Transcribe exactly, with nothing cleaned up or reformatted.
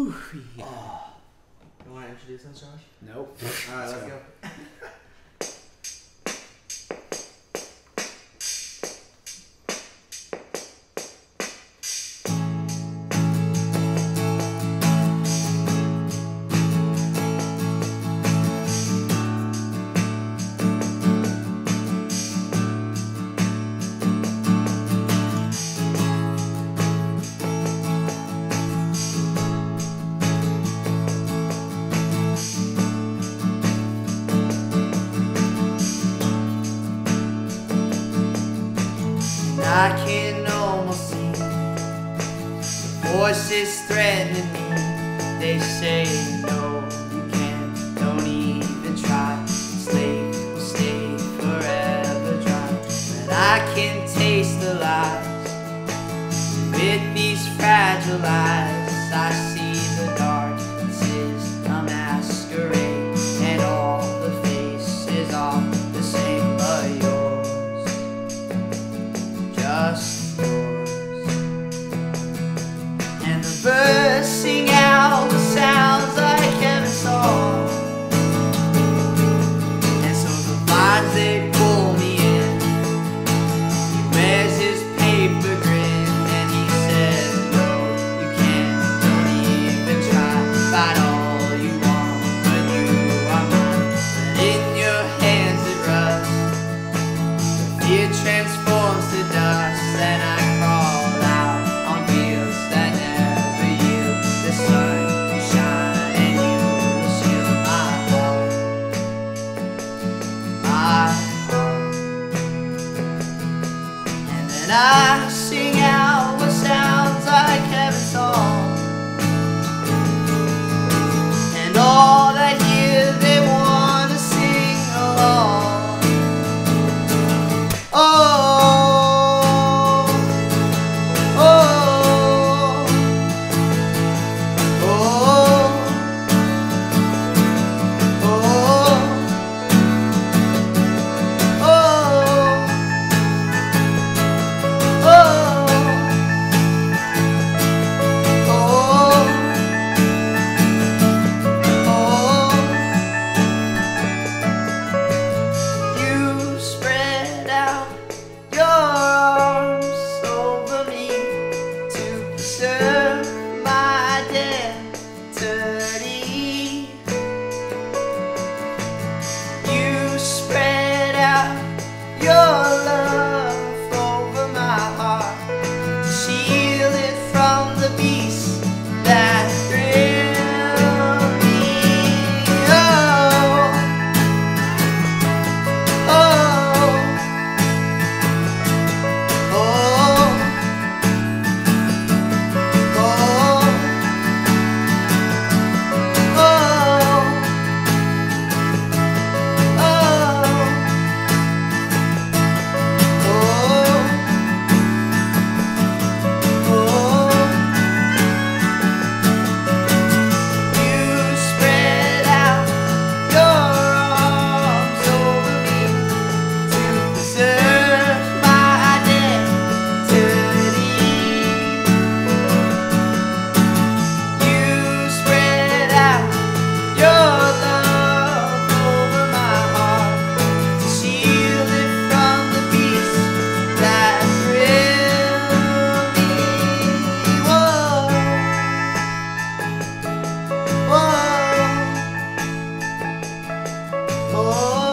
Woo! Yeah. Oh. You want to introduce us, Josh? Nope. All right, let's go. I can almost see the voices threatening me. They say, no, you can't, don't even try. Slave will stay forever dry. But I can taste the lies. With these fragile eyes, I see the dark. This is a masquerade, and all the faces are the same but yours. Just yours. And the birds sing out with sounds like heaven's song. And so the vines, they pull me in. He wears his paper grin, and he says, no, you can't, don't even try. Fight all you want, but you are mine. But in your hands it rusts. The fear transforms to dust, and I crawl out on fields that never yield. The sun will shine, and you will shield my heart, my heart. And then I sing out what sounds like heaven's song, and all that hear, they want to sing along. Oh. Oh.